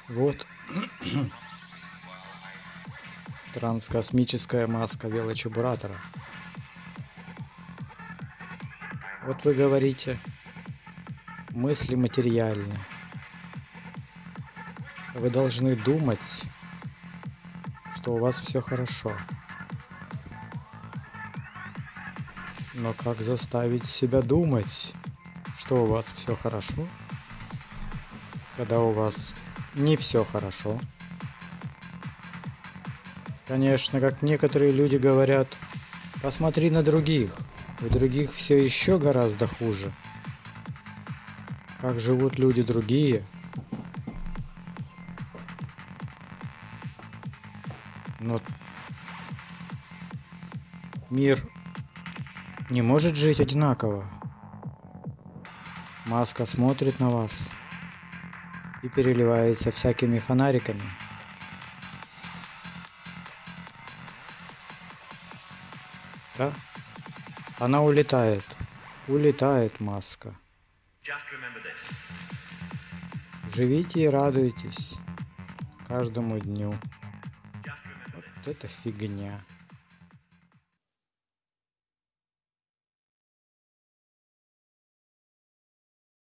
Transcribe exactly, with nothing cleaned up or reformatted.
Вот транскосмическая маска велочебуратора. Вот вы говорите, мысли материальны. Вы должны думать, что у вас все хорошо. Но как заставить себя думать, что у вас все хорошо, когда у вас не все хорошо? Конечно, как некоторые люди говорят, посмотри на других, у других все еще гораздо хуже. Как живут люди другие? Но мир не может жить одинаково. Маска смотрит на вас и переливается всякими фонариками. Да? Она улетает. Улетает маска. Живите и радуйтесь каждому дню. Вот это фигня.